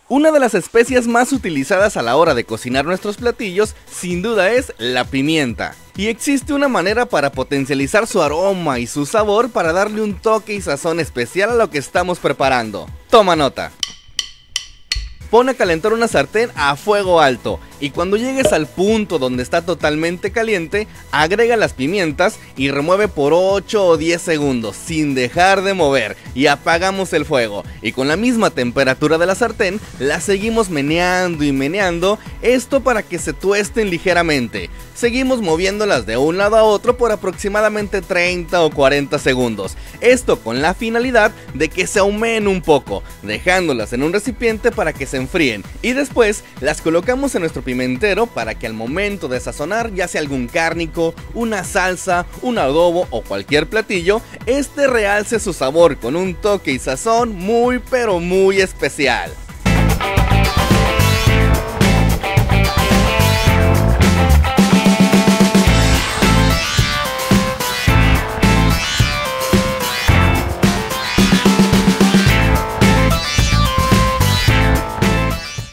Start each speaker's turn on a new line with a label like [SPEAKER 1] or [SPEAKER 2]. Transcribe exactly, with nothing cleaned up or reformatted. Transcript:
[SPEAKER 1] Una de las especias más utilizadas a la hora de cocinar nuestros platillos, sin duda es la pimienta. Y existe una manera para potencializar su aroma y su sabor para darle un toque y sazón especial a lo que estamos preparando. Toma nota. Pon a calentar una sartén a fuego alto y cuando llegues al punto donde está totalmente caliente, agrega las pimientas y remueve por ocho o diez segundos sin dejar de mover y apagamos el fuego. Y con la misma temperatura de la sartén, las seguimos meneando y meneando, esto para que se tuesten ligeramente. Seguimos moviéndolas de un lado a otro por aproximadamente treinta o cuarenta segundos. Esto con la finalidad de que se ahumeen un poco, dejándolas en un recipiente para que se enfríen. Y después las colocamos en nuestro pimentero para que al momento de sazonar, ya sea algún cárnico, una salsa, un adobo o cualquier platillo, este realce su sabor con un toque y sazón muy pero muy especial.